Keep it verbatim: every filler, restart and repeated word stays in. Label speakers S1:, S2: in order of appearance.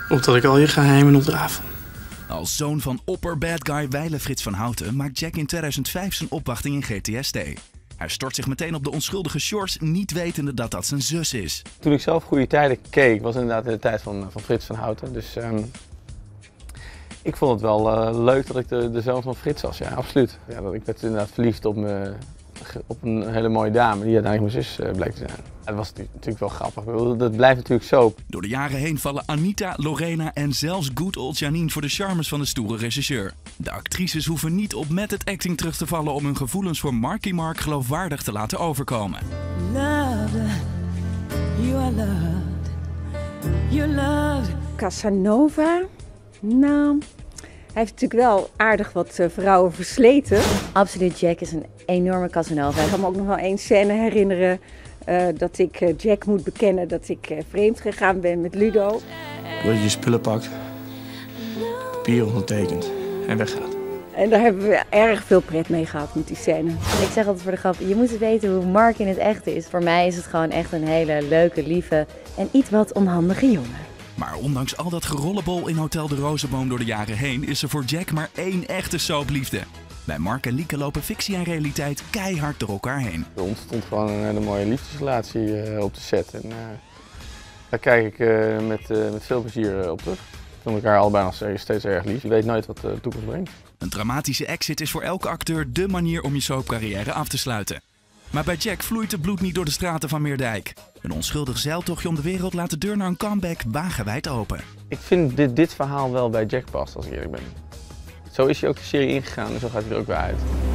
S1: Omdat ik al je geheimen ontrafel.
S2: Als zoon van opper-bad guy Weile Frits van Houten maakt Jack in tweeduizend vijf zijn opwachting in G T S T. Hij stort zich meteen op de onschuldige Shores, niet wetende dat dat zijn zus is.
S3: Toen ik zelf Goede Tijden keek, was inderdaad in de tijd van, van Frits van Houten. Dus um, ik vond het wel uh, leuk dat ik de, de zoon van Frits was, ja, absoluut. Ja, dat, ik werd inderdaad verliefd op, me, op een hele mooie dame die uiteindelijk mijn zus uh, bleek te zijn. Het was natuurlijk wel grappig, dat blijft natuurlijk zo.
S2: Door de jaren heen vallen Anita, Lorena en zelfs good old Janine voor de charmes van de stoere regisseur. De actrices hoeven niet op method acting terug te vallen om hun gevoelens voor Marky Mark geloofwaardig te laten overkomen.
S4: Loved, you are loved, you loved.
S5: Casanova? Nou, hij heeft natuurlijk wel aardig wat uh, vrouwen versleten.
S6: Absoluut, Jack is een enorme Casanova.
S5: Ik kan me ook nog wel één scène herinneren uh, dat ik uh, Jack moet bekennen dat ik uh, vreemd gegaan ben met Ludo.
S1: Dat je je spullen pakt, papier ondertekent en weggaat.
S5: En daar hebben we erg veel pret mee gehad met die scène.
S6: Ik zeg altijd voor de grap, je moet weten hoe Mark in het echt is. Voor mij is het gewoon echt een hele leuke, lieve en iets wat onhandige jongen.
S2: Maar ondanks al dat gerollenbol in Hotel de Rozenboom door de jaren heen is er voor Jack maar één echte soapliefde. Bij Mark en Lieke lopen fictie en realiteit keihard door elkaar heen.
S3: Er ontstond gewoon een hele mooie liefdesrelatie uh, op de set. En, uh, daar kijk ik uh, met, uh, met veel plezier uh, op terug. We vinden elkaar allebei nog steeds erg lief. Je weet nooit wat de toekomst brengt.
S2: Een dramatische exit is voor elke acteur dé manier om je soapcarrière af te sluiten. Maar bij Jack vloeit het bloed niet door de straten van Meerdijk. Een onschuldig zeiltochtje om de wereld laat de deur naar een comeback wagenwijd open.
S3: Ik vind dit, dit verhaal wel bij Jack past, als ik eerlijk ben. Zo is hij ook de serie ingegaan en zo gaat hij er ook weer uit.